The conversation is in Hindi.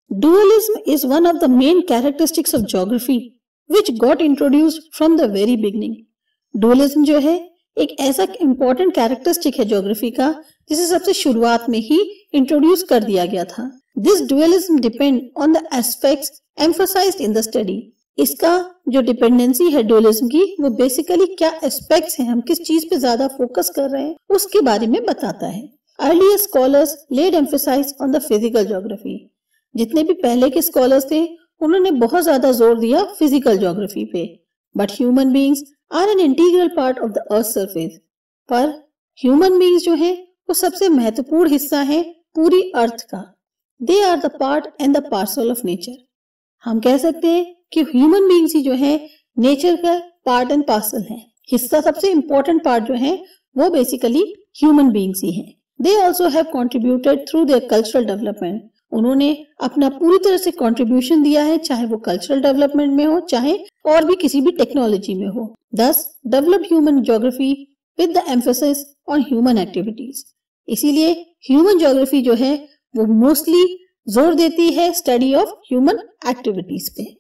Dualism is one of the main characteristics of geography which got introduced from the very beginning. Dualism जो है एक ऐसा important characteristic है ज्योग्राफी का जिसे सबसे शुरुआत में ही इंट्रोड्यूस कर दिया गया था. This dualism depend on the aspects emphasized in the study. इसका जो डिपेंडेंसी है डुअलिज्म की वो बेसिकली क्या एस्पेक्ट्स हैं, हम किस चीज पे ज्यादा फोकस कर रहे हैं उसके बारे में बताता है. Earlier scholars laid emphasis on the physical geography. जितने भी पहले के स्कॉलर्स थे उन्होंने बहुत ज्यादा जोर दिया फिजिकल ज्योग्राफी पे. But human beings are an integral part of the earth surface. पर ह्यूमन बीइंग्स जो है वो सबसे महत्वपूर्ण हिस्सा है पूरी अर्थ का. They are the part and the parcel of nature. हम कह सकते हैं कि ह्यूमन बीइंग्स ही जो है नेचर का पार्ट एंड पार्सल है. हिस्सा सबसे इंपॉर्टेंट पार्ट जो है वो बेसिकली ह्यूमन बीइंग्स ही हैं. They also have contributed through their cultural development. उन्होंने अपना पूरी तरह से कंट्रीब्यूशन दिया है, चाहे वो कल्चरल डेवलपमेंट में हो चाहे और भी किसी भी टेक्नोलॉजी में हो. Thus, develop human geography with the emphasis on human activities. इसीलिए ह्यूमन ज्योग्राफी जो है वो मोस्टली जोर देती है स्टडी ऑफ ह्यूमन एक्टिविटीज पे.